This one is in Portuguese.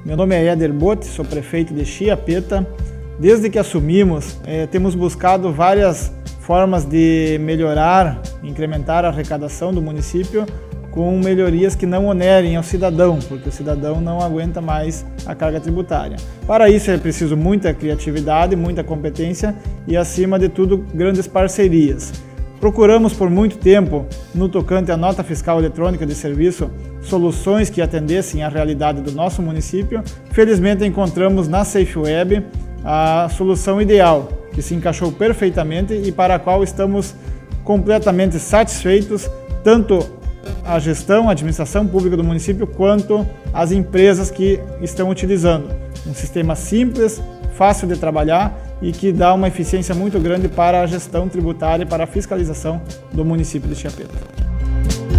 Meu nome é Éder Botti, sou prefeito de Chiapeta. Desde que assumimos, temos buscado várias formas de melhorar, incrementar a arrecadação do município com melhorias que não onerem ao cidadão, porque o cidadão não aguenta mais a carga tributária. Para isso é preciso muita criatividade, muita competência e, acima de tudo, grandes parcerias. Procuramos por muito tempo, no tocante à nota fiscal eletrônica de serviço, soluções que atendessem à realidade do nosso município. Felizmente encontramos na SafeWeb a solução ideal, que se encaixou perfeitamente e para a qual estamos completamente satisfeitos, tanto a gestão, a administração pública do município, quanto as empresas que estão utilizando. Um sistema simples, fácil de trabalhar e que dá uma eficiência muito grande para a gestão tributária e para a fiscalização do município de Chiapeta.